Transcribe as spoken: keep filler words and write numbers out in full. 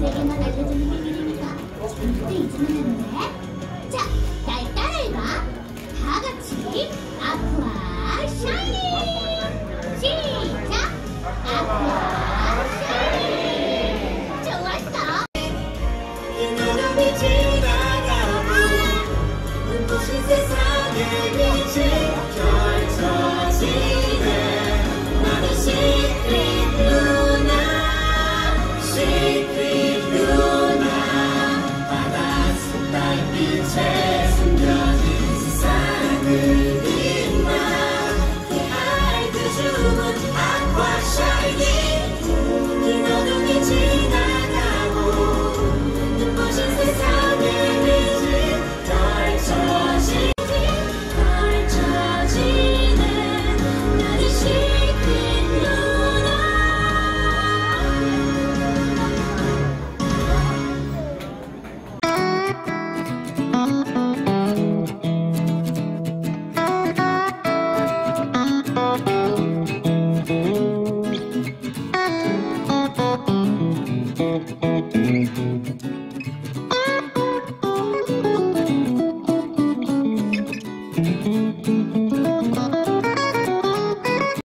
너에게만 알려주는 비밀이니까 절대 잊으면 안 돼. 자, 날 따라해봐. 다 같이 아쿠아 샤이닝! 시작! 아쿠아 샤이닝! 좋았어! 눈으로 지나가고 눈부신 세상의 빛이 펼쳐지네. 나는 시크릿 루나, 시크릿 루나. 바닷속 달빛에 숨겨진 세상을 빛나. 그 주문 아쿠아 샤이닝. 긴 어둠이 지나가고 눈부신 세상의 빛이 펼쳐지네. 펼쳐지네. 나는 시크릿 루나. Thank you.